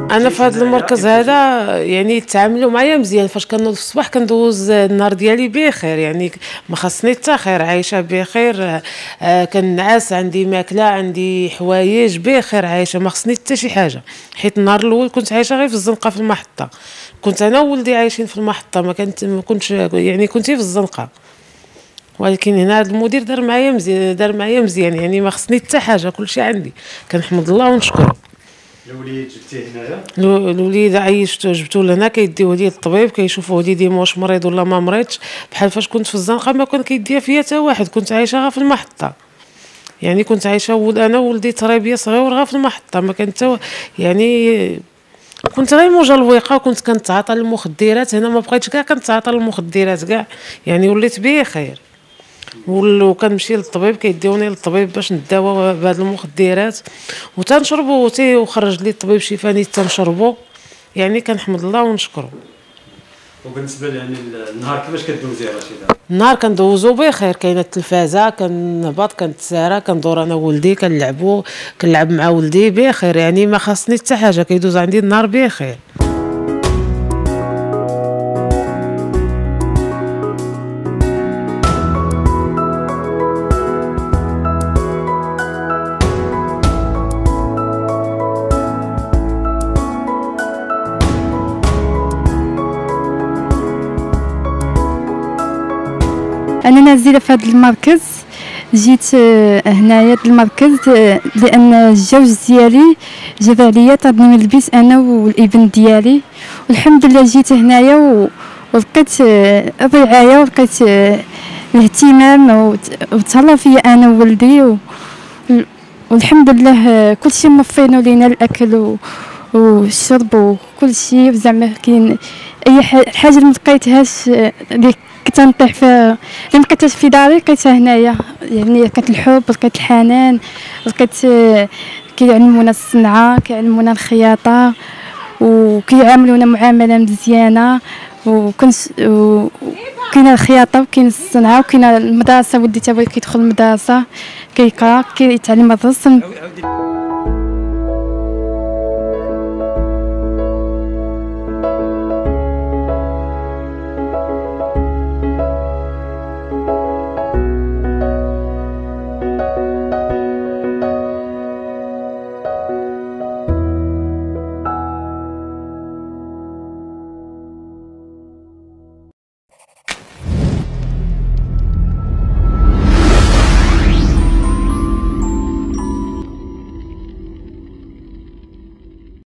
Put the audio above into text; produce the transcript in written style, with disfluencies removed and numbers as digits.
انا في هذا المركز هذا يعني تعاملوا معايا مزيان. فاش كنوض في الصباح كندوز النهار ديالي بخير، يعني ما خاصني حتى خير، عايشه بخير. كنعس، عندي ماكله، عندي حوايج بخير، عايشه ما خاصني حتى شي حاجه. حيت النهار الاول كنت عايشه غير في الزنقه في المحطه، كنت انا وولدي عايشين في المحطه، ما كنتش يعني كنت في الزنقه. ولكن هنا هذا المدير دار معايا مزيان، يعني ما خصني حتى حاجه، كلشي عندي، كنحمد الله ونشكره. الوليد جبتيه هنايا؟ الوليد عيشته جبتو لهنا، كيديوه لي الطبيب، كيشوفوا لي ديما واش مريض ولا ما مريضش. بحال فاش كنت في الزنقه ما كان كيديها فيا حتى واحد، كنت عايشه غير في المحطه. يعني كنت عايشه انا وولدي ترابيه صغير غير في المحطه، ما كان حتى يعني كنت غير مجلوقه، وكنت كنتعاطى المخدرات هنا، ما بقيتش كاع كنتعاطى المخدرات كاع، يعني وليت بخير. وكنمشي للطبيب، كيديوني للطبيب باش نداوى بهاد المخدرات، وتنشربو وخرج لي الطبيب شفاني تنشربو. يعني كنحمد الله ونشكره. وبالنسبه يعني النهار كيفاش كدوزي رشيده؟ النهار كندوزو بخير، كاينه التلفازه، كنهبط كنتسارى، كندور انا وولدي، كنلعب مع ولدي بخير، يعني ما خاصني حتى حاجه، كيدوز عندي النهار بخير. انا نازله في هذا المركز، جيت هنايا المركز لان الجوج ديالي جاب عليا طردني من البيت انا والابن ديالي، والحمد لله جيت هنايا ولقيت الرعايه، ولقيت الاهتمام، وتهلا فيا انا وولدي، والحمد لله كلشي موفينو لينا الاكل والشرب وكلشي. زعما كاين اي حاجه ما لقيتهاش اللي كنت نطيح فيها، اللي ما لقيتهاش في داري لقيتها هنايا. يعني لقيت الحب، لقيت الحنان، لقيت كيعلمونا الصنعه، كيعلمونا الخياطه، وكيعاملونا معامله مزيانه، كاينه الخياطه وكاين الصنعه وكاينه المدرسه. ولدي تا بغى كيدخل المدرسه، كيقرا، كيتعلم الرسم.